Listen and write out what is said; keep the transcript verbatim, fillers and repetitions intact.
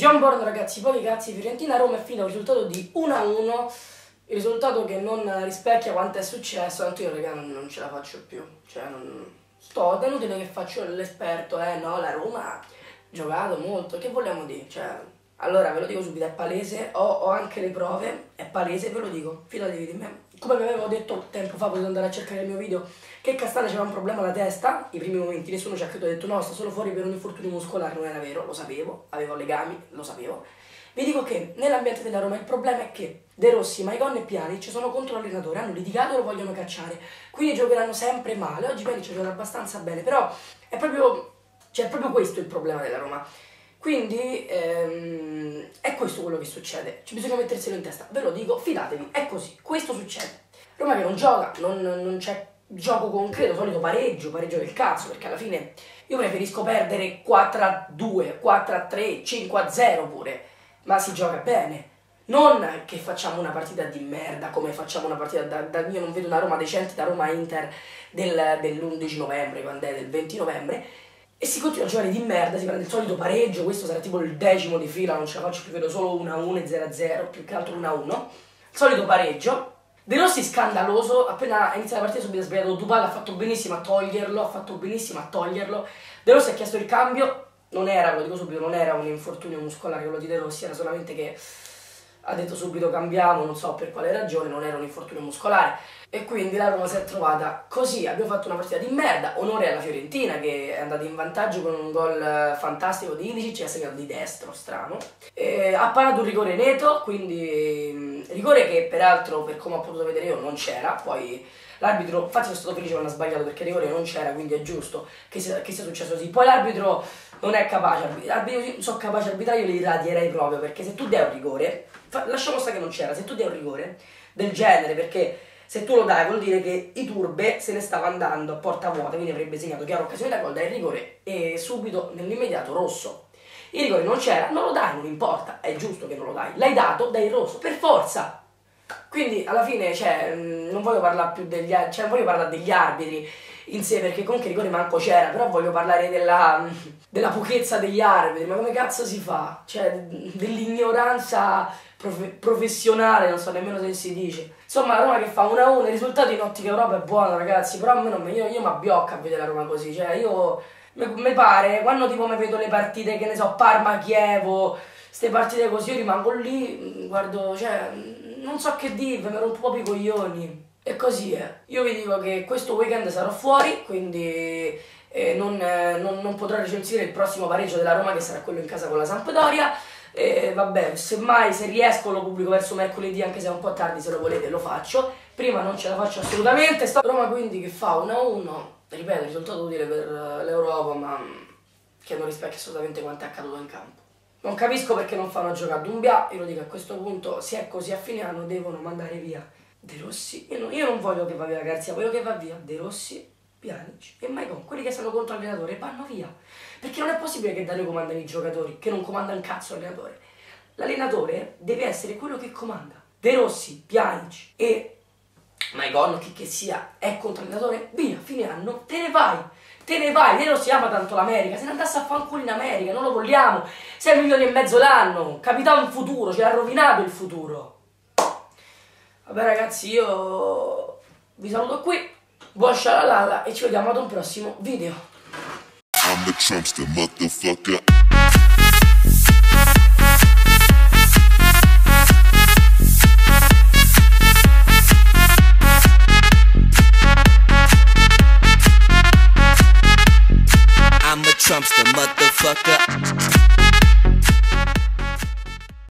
John Born, ragazzi, pochi cazzi, Fiorentina-Roma è finito il risultato di uno a uno, il risultato che non rispecchia quanto è successo, tanto io, raga, non, non ce la faccio più, cioè non... sto, è inutile che faccio l'esperto, eh, no, la Roma ha giocato molto, che vogliamo dire, cioè... Allora, ve lo dico subito, è palese, ho, ho anche le prove, è palese, ve lo dico, fidatevi di me. Come vi avevo detto tempo fa, potete andare a cercare il mio video, che Castagna c'era un problema alla testa, i primi momenti, nessuno ci ha creduto, ha detto no, sta solo fuori per un infortunio muscolare, non era vero, lo sapevo, avevo legami, lo sapevo. Vi dico che nell'ambiente della Roma il problema è che De Rossi, Maicon e Pjanic sono contro l'allenatore, hanno litigato e lo vogliono cacciare, quindi giocheranno sempre male. Oggi Pjanic gioca abbastanza bene, però è proprio, cioè, è proprio questo il problema della Roma. Quindi ehm, è questo quello che succede, ci bisogna metterselo in testa, ve lo dico, fidatevi, è così, questo succede. Roma che non gioca, non, non c'è gioco concreto, solito pareggio, pareggio del cazzo, perché alla fine io preferisco perdere quattro a due, quattro a tre, cinque a zero pure, ma si gioca bene. Non che facciamo una partita di merda come facciamo una partita da, da io non vedo una Roma decente da Roma-Inter del, dell'undici novembre, quando è del venti novembre, e si continua a giocare di merda, si prende il solito pareggio, questo sarà tipo il decimo di fila, non ce la faccio più, vedo solo uno a uno e zero a zero, più che altro uno a uno. Il solito pareggio. De Rossi scandaloso, appena inizia la partita subito ha sbagliato Dybala, ha fatto benissimo a toglierlo, ha fatto benissimo a toglierlo. De Rossi ha chiesto il cambio, non era, ve lo dico subito, non era un infortunio muscolare quello di De Rossi, era solamente che ha detto subito cambiamo, non so per quale ragione, non era un infortunio muscolare. E quindi la Roma si è trovata così, abbiamo fatto una partita di merda, onore alla Fiorentina che è andata in vantaggio con un gol fantastico di Ilicic, ha segnato di destro, strano. E ha parato un rigore neto, quindi rigore che peraltro per come ho potuto vedere io non c'era, poi l'arbitro, infatti sono stato felice quando ha sbagliato perché il rigore non c'era, quindi è giusto che sia, che sia successo così. Poi l'arbitro non è capace, l'arbitro sono capace a arbitrare, io li radierei proprio, perché se tu dai un rigore, fa, lasciamo stare che non c'era, se tu dai un rigore del genere, perché se tu lo dai vuol dire che Iturbe se ne stava andando a porta vuota, quindi avrebbe segnato chiara occasione da gol, dai il rigore e subito nell'immediato rosso. Il rigore non c'era, non lo dai, non importa, è giusto che non lo dai, l'hai dato, dai il rosso, per forza. Quindi alla fine, cioè, non voglio parlare più degli, cioè, non voglio parlare degli arbitri in sé, perché comunque il rigore manco c'era, però voglio parlare della, della pochezza degli arbitri, ma come cazzo si fa? Cioè, dell'ignoranza profe professionale, non so nemmeno se si dice. Insomma, la Roma che fa uno a uno, i risultati in ottica Europa è buono, ragazzi, però a me non, io, io mi abbiocco a vedere la Roma così, cioè io, mi pare, quando tipo mi vedo le partite, che ne so, Parma-Chievo, ste partite così, io rimango lì, guardo, cioè, non so che dirvi, mi rompo proprio i coglioni. E così è. Io vi dico che questo weekend sarò fuori, quindi eh, non, eh, non, non potrò recensire il prossimo pareggio della Roma, che sarà quello in casa con la Sampdoria. E vabbè, semmai se riesco lo pubblico verso mercoledì, anche se è un po' tardi, se lo volete lo faccio. Prima non ce la faccio assolutamente. Sto... Roma quindi che fa uno a uno, ripeto, risultato utile per l'Europa, ma che non rispecchia assolutamente quanto è accaduto in campo. Non capisco perché non fanno giocare Doumbia, io lo dico a questo punto, se è così a fine anno devono mandare via De Rossi, io non, io non voglio che va via Garzia, voglio che va via De Rossi, Pjanic e Maicon, quelli che sono contro l'allenatore, vanno via. Perché non è possibile che da noi comandano i giocatori, che non comanda un cazzo l'allenatore. L'allenatore deve essere quello che comanda. De Rossi, Pjanic e Maicon, chi che sia, è contro l'allenatore, via, fine anno, te ne vai. Te ne vai, De Rossi ama tanto l'America, se ne andasse a fanculo in America, non lo vogliamo. sei milioni e mezzo l'anno, capitano in futuro, ce l'ha rovinato il futuro. Vabbè ragazzi, io vi saluto qui, buon shalalala e ci vediamo ad un prossimo video. I'm the Trumpster, motherfucker. I'm a Trumpster, motherfucker.